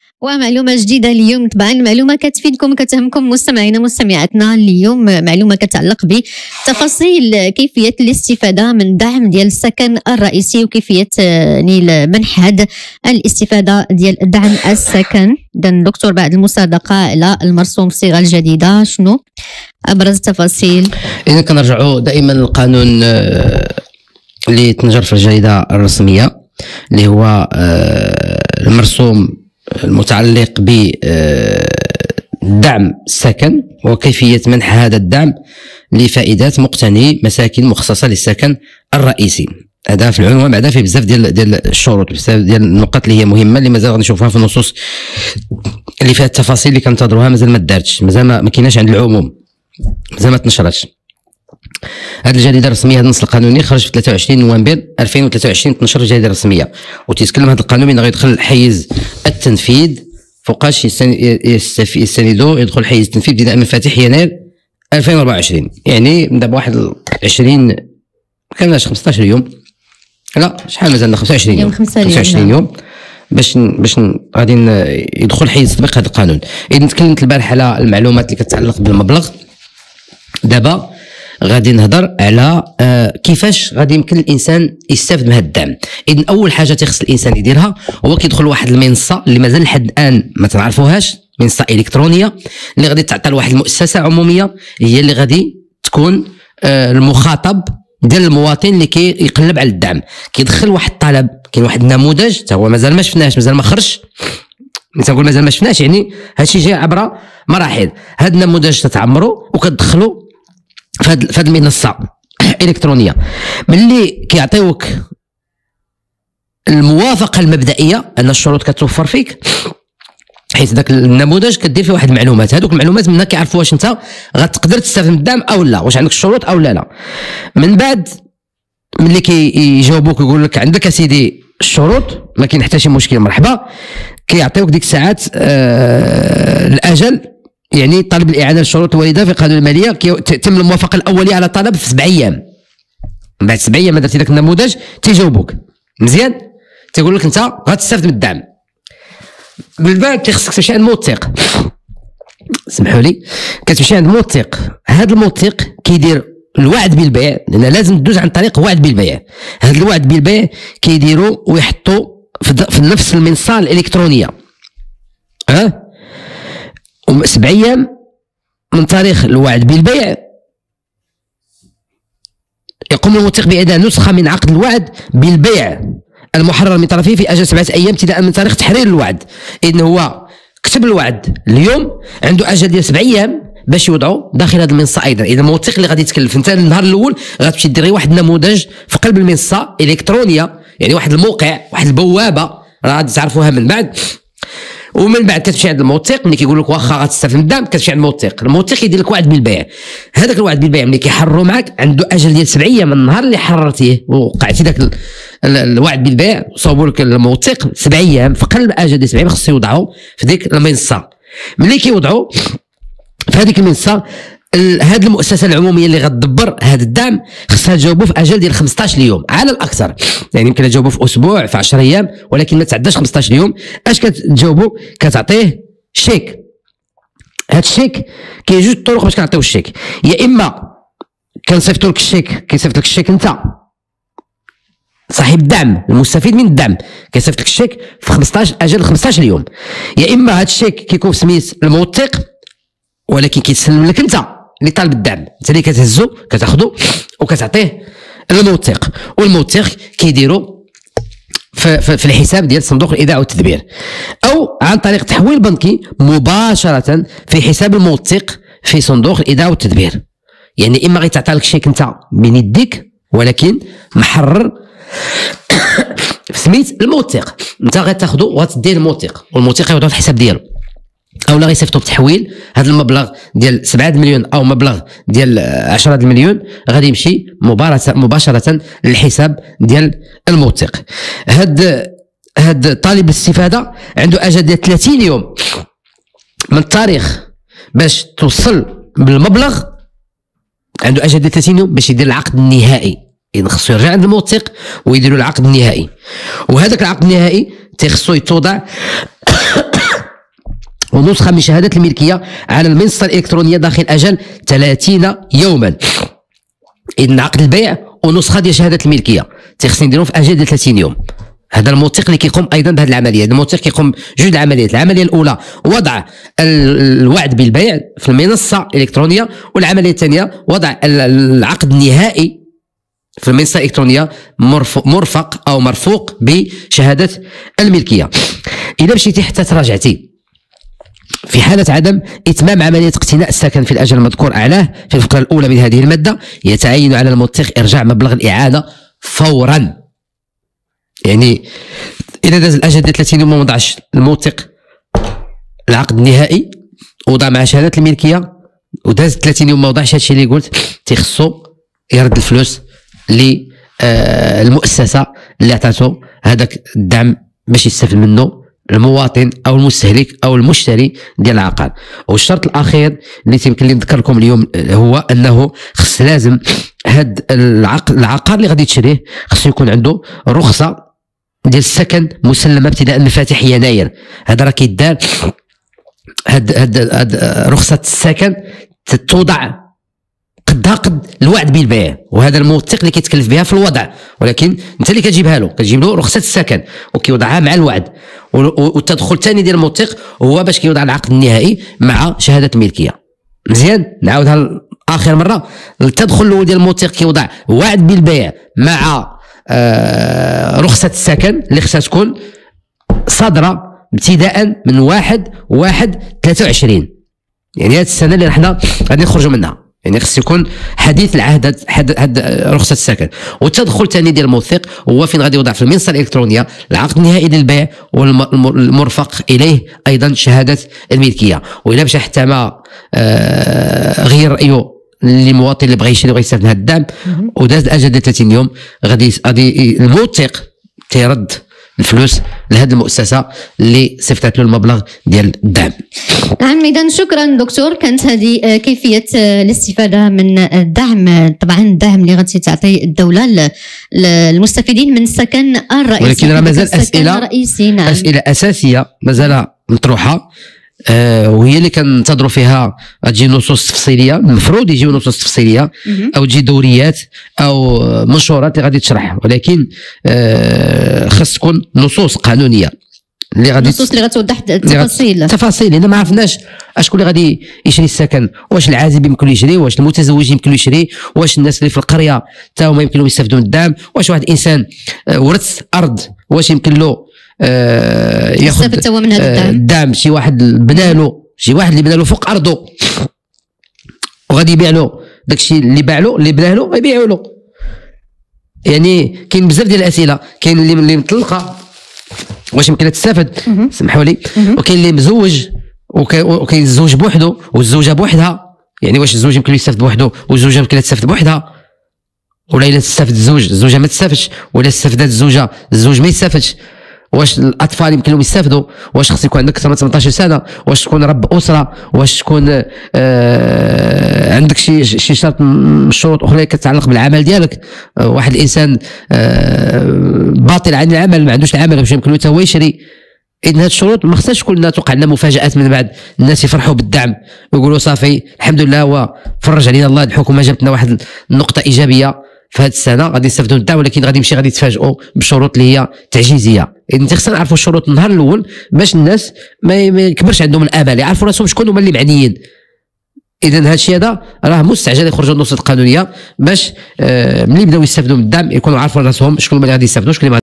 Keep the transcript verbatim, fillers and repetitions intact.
ومعلومة جديدة اليوم، طبعا معلومة كتفيدكم كتهمكم مستمعينا مستمعاتنا. اليوم معلومة كتعلق بتفاصيل كيفية الاستفادة من دعم ديال السكن الرئيسي وكيفية يعني منح هذا الاستفادة ديال دعم السكن. إذا دكتور، بعد المصادقة على المرسوم الصيغة الجديدة، شنو أبرز التفاصيل؟ إذا كنرجعوا دائما للقانون اللي تنشر في الجريدة الرسمية اللي هو المرسوم المتعلق بدعم السكن وكيفية منح هذا الدعم لفائدة مقتني مساكن مخصصة للسكن الرئيسي. هذا في العنوان، بعدا فيه بزاف ديال ديال الشروط، بزاف ديال النقط اللي هي مهمة اللي مازال غنشوفوها في النصوص اللي فيها التفاصيل اللي كنتظروها مازال ما دارتش، مازال ما كايناش عند العموم، مازال ما تنشرتش. هذه الجريده الرسميه، هذا النص القانوني خرج في ثلاثة وعشرين نوفمبر ألفين وثلاثة وعشرين، تنشر الجريده الرسميه، وتيتكلم هذا القانون من غيدخل حيز التنفيذ فوقاش يستندو يدخل حيز التنفيذ ابتداء من فاتح يناير ألفين وأربعة وعشرين، يعني من دابا واحد عشرين كانش خمسطاش يوم، لا شحال مازالنا خمسة وعشرين يوم، خمسة وعشرين يوم باش باش غادي يدخل حيز تطبيق هذا القانون. اذا تكلمت البارح على المعلومات اللي كتعلق بالمبلغ، دابا غادي نهضر على آه كيفاش غادي يمكن الانسان يستافد من هذا الدعم. اذا اول حاجه تيخص الانسان يديرها هو كيدخل واحد المنصه اللي مازال لحد الان ما تنعرفوهاش، منصه الكترونيه اللي غادي تعطى لواحد المؤسسه عموميه هي اللي غادي تكون آه المخاطب ديال المواطن اللي كيقلب على الدعم. كيدخل واحد الطلب، كاين واحد النموذج حتى هو مازال ما شفناش، مازال ما خرجش، تنقول مازال ما شفناش يعني هادشي جاي عبر مراحل. هاد النموذج تتعمروا وكتدخلوا في هذه المنصه الالكترونيه، ملي كيعطيوك الموافقه المبدئيه ان الشروط كتوفر فيك، حيت ذاك النموذج كدير فيه واحد المعلومات، هذوك المعلومات منها كيعرفوا واش انت غتقدر تستافد من الدعم او لا، واش عندك الشروط او لا لا. من بعد ملي كيجاوبوك يقول لك عندك اسيدي الشروط، ما كاين حتى شي مشكل، مرحبا، كيعطيوك ديك الساعات آه الاجل، يعني طلب الاعانه للشروط الوارده في القانون الماليه تتم الموافقه الاوليه على طلب في سبع ايام. من بعد سبع ايام ما درتي ذاك النموذج تيجاوبوك مزيان، تيقول لك انت غتستافد من الدعم. من بعد كيخصك تمشي عند موثق، سمحوا لي، كتمشي عند موثق. هذا الموثق كيدير الوعد بالبيع، لان لازم تدوز عن طريق وعد بالبيع. هذا الوعد بالبيع كيديروا ويحطوا في نفس المنصه الالكترونيه، ها سبع ايام من تاريخ الوعد بالبيع يقوم الموثق باعداد نسخه من عقد الوعد بالبيع المحرر من طرفيه في اجل سبعه ايام ابتداء من تاريخ تحرير الوعد. اذن هو كتب الوعد اليوم، عنده اجل ديال سبع ايام باش يوضعوا داخل هذه المنصه ايضا. اذا الموثق اللي غادي يتكلف انت النهار الاول غتمشي دير واحد النموذج في قلب المنصه الالكترونيه، يعني واحد الموقع، واحد البوابه راه غادي تعرفوها من بعد. ومن بعد كتمشي عند الموثق، ملي كيقول لك واخا غتستافد من الدعم كتمشي عند الموثق، الموثق يدير لك وعد بالبيع. هذاك الوعد بالبيع ملي كيحرروا معك عنده اجل ديال سبع ايام من النهار اللي حررتيه ووقعتي ذاك الوعد بالبيع، صوبوا لك الموثق سبع ايام، في قلب اجل ديال سبع ايام خصو يوضعوا في ديك المنصه. ملي كيوضعوا في هذيك المنصه، هذه المؤسسه العموميه اللي غتدبر هذا الدعم خصها تجاوبوا في اجل ديال خمسطاش يوم على الاكثر، يعني يمكن تجاوبوا في اسبوع، في عشرة ايام، ولكن ما تعداش خمسطاش يوم. اش كتجاوبوا؟ كتعطيه شيك. هذا الشيك كاين جوج طرق باش كنعطيو الشيك، يا اما كنصيفطوا لك الشيك، كيصيفط لك الشيك انت صاحب الدعم المستفيد من الدعم، كيصيفط لك الشيك في خمسطاش اجل خمسطاش يوم، يا اما هذا الشيك كيكون في سميت الموثق ولكن كيتسلم لك انت اللي طالب الدعم، انت اللي كتهزو كتاخذو وكتعطيه الموثق، والموثق كيديروا في, في, في الحساب ديال صندوق الايداع والتدبير، او عن طريق تحويل بنكي مباشره في حساب الموثق في صندوق الايداع والتدبير. يعني اما غيتعطى لك شيك انت بين يديك ولكن محرر في سميت الموثق، انت غتاخذو وغتديه الموثق والموثق يوضعو في الحساب ديالو، او لا غيصيفطوا بتحويل هذا المبلغ ديال سبعة مليون او مبلغ ديال عشرة مليون غادي يمشي مباشره للحساب ديال الموثق. هاد هاد طالب الاستفاده عنده اجل ديال ثلاثين يوم من التاريخ باش توصل بالمبلغ، عنده اجل ديال ثلاثين يوم باش يدير العقد النهائي. اذا خصو يرجع عند الموثق ويديروا العقد النهائي، وهذاك العقد النهائي تيخصو يتوضع ونسخه من شهاده الملكيه على المنصه الالكترونيه داخل اجل ثلاثين يوما. اذا عقد البيع ونسخه ديال شهاده الملكيه تيخصني نديرهم في اجل ديال ثلاثين يوم. هذا الموثق اللي كيقوم ايضا بهذه العمليه. هذا الموثق كيقوم بجوج العمليات. العمليه الاولى وضع الوعد بالبيع في المنصه الالكترونيه، والعمليه الثانيه وضع العقد النهائي في المنصه الالكترونيه مرفق او مرفوق بشهاده الملكيه. اذا مشيتي حتى تراجعتي في حالة عدم إتمام عملية اقتناء السكن في الأجل المذكور أعلاه في الفقرة الأولى من هذه المادة، يتعين على الموثق إرجاع مبلغ الإعادة فورا. يعني إذا داز الأجل ديال ثلاثين يوم ما وضعش الموثق العقد النهائي وضع مع شهادة الملكية وداز ثلاثين يوم ما وضعش هادشي اللي قلت، تيخصو يرد الفلوس للمؤسسة اللي عطاتو هذاك الدعم باش يستفد منه المواطن او المستهلك او المشتري ديال العقار. والشرط الاخير اللي يمكن لي نذكر لكم اليوم هو انه خص لازم هاد العقار, العقار اللي غادي تشريه خصو يكون عنده رخصه ديال السكن مسلمه ابتداء من فاتح يناير. هذا راه كيدار، هاد هاد هاد رخصه السكن توضع قدها قد الوعد بالبيع، وهذا الموثق اللي كيتكلف بها في الوضع، ولكن انت اللي كتجيبها له، كتجيب له رخصه السكن وكيوضعها مع الوعد. والتدخل الثاني ديال الموثق هو باش كيوضع العقد النهائي مع شهاده الملكيه. مزيان نعاودها اخر مره. التدخل الاول ديال الموثق كيوضع وعد بالبيع مع آه رخصه السكن اللي خصها تكون صادره ابتداء من واحد واحد ثلاثة وعشرين، يعني هذه السنه اللي حنا غادي نخرجوا منها، يعني خص يكون حديث العهد هاد رخصه السكن. والتدخل الثاني ديال الموثق هو فين غادي يوضع في المنصه الالكترونيه العقد النهائي للبيع والمرفق اليه ايضا شهاده الملكيه. واذا مشى حتى ما آه غير رايه للمواطن اللي بغى يشري وغا يستافد من هذا الدعم وداز الاجل ديال ثلاثين يوم، غادي غادي الموثق تيرد الفلوس لهذه المؤسسه اللي صيفطت له المبلغ ديال الدعم. نعم اذا شكرا دكتور. كانت هذه كيفيه الاستفاده من الدعم، طبعا الدعم اللي غادي تعطي الدوله للمستفيدين من السكن الرئيسي، ولكن راه مازال اسئله رئيسي. نعم. اسئله اساسيه مازال مطروحه آه وهي اللي كننتظروا فيها تجي نصوص تفصيليه، المفروض يجيو نصوص تفصيليه او تجي دوريات او منشورات اللي غادي تشرح، ولكن آه خاص تكون نصوص قانونيه اللي غادي النصوص اللي غتوضح التفاصيل. التفاصيل اذا ما عرفناش اشكون اللي غادي يشري السكن، واش العازب يمكن له يشري، واش المتزوج يمكن له يشري، واش الناس اللي في القريه حتى هما يمكن لهم يستافدوا من الدعم، واش واحد الانسان آه ورث ارض واش يمكن له آه ياخذ من هذا الدعم. الدعم شي واحد بنى له شي واحد اللي بنى له فوق ارضه وغادي يبيع له داكشي اللي باع له اللي بناه له غيبيعوا له. يعني كاين بزاف ديال الاسئله، كاين اللي اللي مطلقه واش يمكن تستافد سمحوا لي، وكاين اللي مزوج وكاين الزوج بوحده والزوجه بوحدها، يعني واش الزوج يمكن يستافد بوحده والزوجه يمكن تستافد بوحدها، ولا الا تستافد الزوج الزوجه ما تستافدش، ولا استفدت الزوجه الزوج ما يستافدش. واش الاطفال يمكن لهم يستافدوا، واش خص يكون عندك اكثر من ثمانطاش سنه، واش تكون رب اسره، واش تكون آه عندك شي شي شرط من الشروط اخرى كتتعلق بالعمل ديالك. آه واحد الانسان آه باطل عن العمل ما عندوش العمل باش يمكن له حتى هو يشري. اذا هاد الشروط ما خصهاش تكون توقع لنا مفاجات من بعد، الناس يفرحوا بالدعم ويقولوا صافي الحمد لله هو فرج علينا الله، الحكومه جابت لنا واحد النقطه ايجابيه في هذه السنه غادي نستافدوا من الدعم، ولكن غادي يمشي غادي يتفاجئوا بشروط اللي هي تعجيزيه. اذا انت خصنا نعرفوا الشروط النهار الاول باش الناس ما يكبرش عندهم الامل، يعرفوا راسهم شكون هما اللي معنيين. اذا هذا الشيء هذا راه مستعجل يخرجوا النصوص القانونيه باش آه ملي يبداو يستافدوا من الدعم يكونوا عارفين راسهم شكون اللي غادي يستافدوا شكون اللي